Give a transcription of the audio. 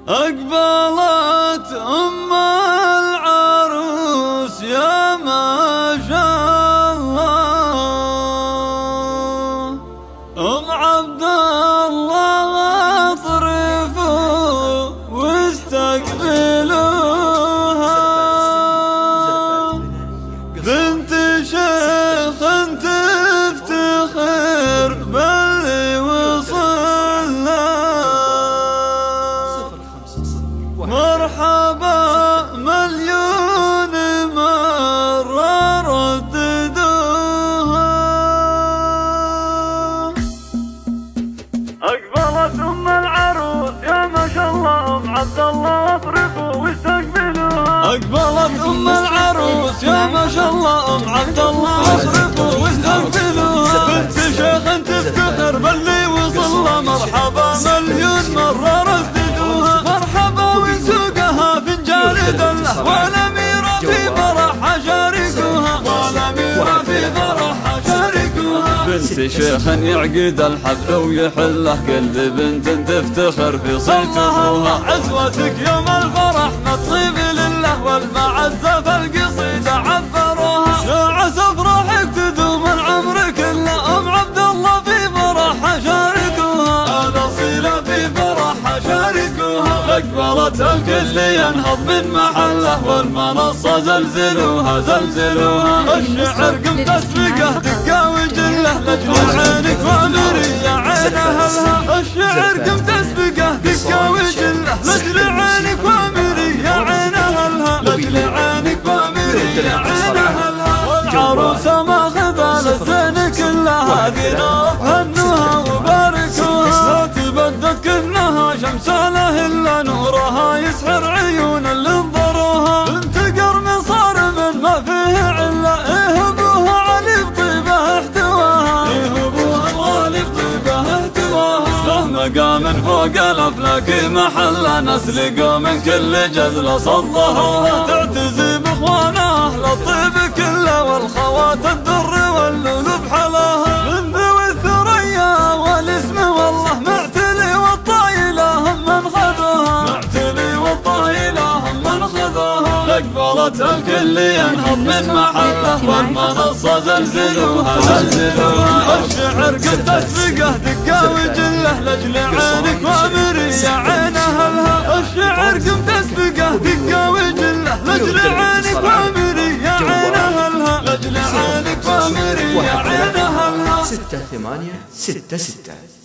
أقبلت أم العروس يا ما شاء الله، أم عبد الله اطرفوا واستقبلوها، بنت شيخ تفتخر باللي وصلنا، مرحبا مليون مرة رددوها. أقبلت أم العروس يا ما شاء الله، أم عبد الله اطرفوا واستقبلوها. أقبلت أم العروس يا ما شاء الله، أم عبد الله اطرفوا واستقبلوها، بنت شيخ تفتخر باللي وصلنا، مرحبا مليون مرة رددوها، مرحبا وسوقها فنجان دله، والأميرة في فرحها شاركوها، والأميرة في فرحها شاركوها، بنت شيخ يعقد الحفل ويحله، كل بنت تفتخر في صيتها، عزوتك يوم الفرح مطيب لله، والمعزة في القصيدة عبروها، شاعة افراحك تدوم العمر كله، أم عبد الله في فرحها شاركوها، الأصيلة في فرحها شاركوها، أقبلت الكل ينهض من محله، والمنصة زلزلوها زلزلوها، الشعر قم تسبقه دقة وجله، لجل عينك وامري يا عين أهلها، الشعر قم تسبقه دقة وجله، لجل عينك وامري يا عين أهلها، لجل عينك وامري يا عين أهلها، والعروسة ماخذة للزين كلها، هذه هنوها وباركوها، تبدت كأنها شمس له إلا نورها، يسحر عيون اللي انظروها، بنت قرن صارم ما فيه عله، اهبوها علي بطيبه احتواها، اهبوها الغالي بطيبه احتواها، له مقام فوق الافلاك محله، نسل قوم كل جزله صدروها، تعتزي باخوانها اهل الطيب كله، والخوات الدر واللولو بحلاها، من ذوي الثريا والاسم والله معتلي والطايله هم من خذوها، معتلي والطايله هم من خذوها، أقبلت الكل ينهض من محله، والمنصة زلزلوها زلزلوها، الشعر قد تسبقه دقة وجله، لجل عينك وامري يا عين أهلها، الشعر قم تسبقه دقة وجله، لجل عينك وامري يا عين أهلها، لجل عينك وامري يا عين أهلها. 6866